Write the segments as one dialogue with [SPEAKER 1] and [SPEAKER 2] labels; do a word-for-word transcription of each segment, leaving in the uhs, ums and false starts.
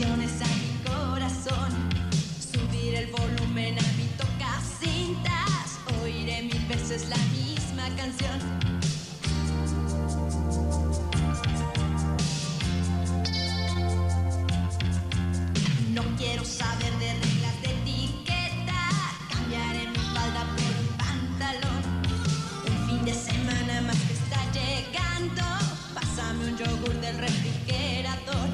[SPEAKER 1] canciones a mi corazón. Subir el volumen a mi tocacintas. Oiré mil veces la misma canción. No quiero saber de reglas de etiqueta. Cambiaré mi falda por un pantalón. Un fin de semana más que está llegando. Pásame un yogur del refrigerador.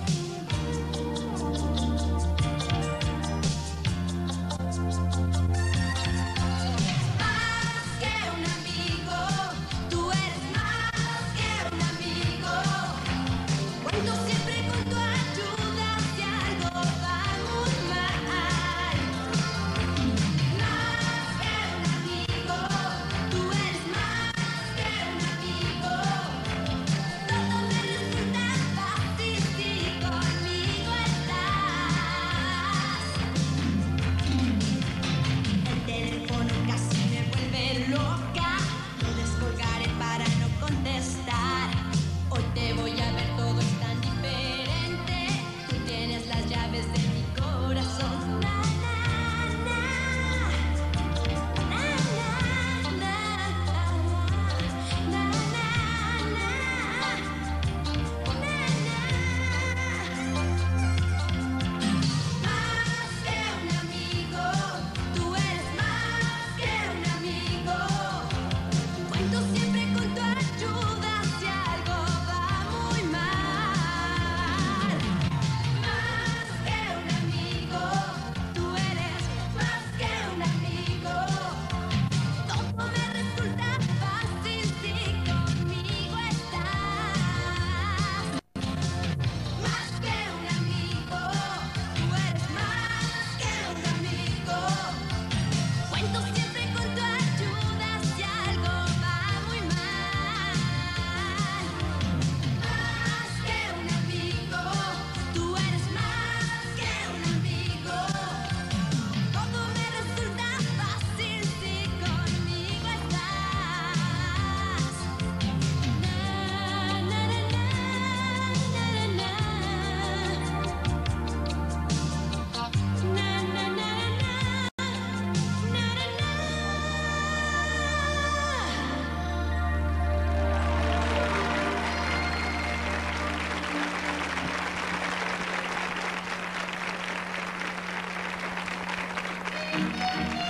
[SPEAKER 1] Más que un amigo, tú eres más que un amigo. Cuento siempre con tu ayuda si algo va muy mal. Más que un amigo, tú eres más que un amigo. Todo me resulta fácil si conmigo estás. El teléfono casi me vuelve loca. Lo descolgaré para no contestar. Hoy te voy a ver, todo es tan diferente. Tú tienes las llaves de mi corazón. Na, na, na. Na, na, na. Na, na, na. Más que un amigo, tú eres más que un amigo. Cuento siempre con tu ayuda si algo va muy mal. Más que un amigo, tú eres más que un amigo. Todo me resulta fácil si conmigo estás. Más que un amigo, tú eres más que un amigo. Cuento siempre con tu ayuda si algo va muy mal. Más que un amigo, tú eres más que un amigo. Todo me resulta fácil si conmigo estás. Na, na, na, na, na, na. Na, na, na, na, na, na, na.